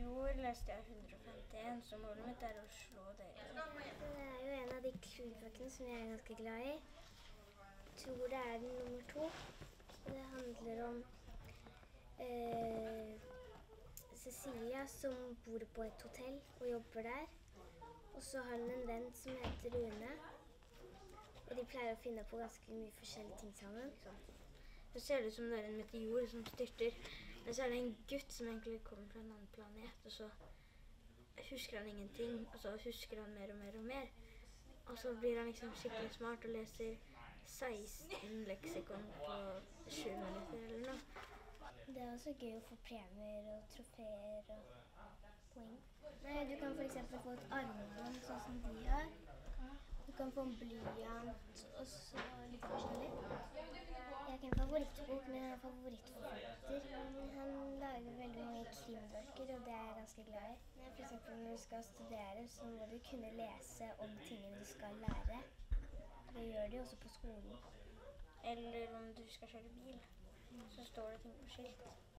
fjor leste jeg 151, så målet mitt å slå dere. Det jo en av de krimføkene som jeg ganske glad i. Jeg tror det den nummer 2. Det handler om Cecilia som bor på et hotell og jobber der. Og så har hun en venn som heter Rune. Og de pleier å finne på ganske mye forskjellige ting sammen. Det ser ut som det en meteor som styrter, men så det en gutt som egentlig kommer fra en annen planet, og så husker han ingenting, og så husker han mer og mer og mer. Og så blir han liksom skikkelig smart og leser 16 leksikon på 7 minutter eller noe. Det også gøy å få premier og trofeer og poeng. Du kan for eksempel få et armbånd sånn som de har. Du kan få en blyant og så litt forskjellig. Jeg har ikke en favorittbok, men jeg har en favorittforfatter. Han lager veldig mange krimbøker, og det jeg ganske glad i. For eksempel når du skal studere, så må du kunne lese om tingene du skal lære. Det gjør de også på skolen. Eller om du skal kjøre bil, så står det ting på skilt.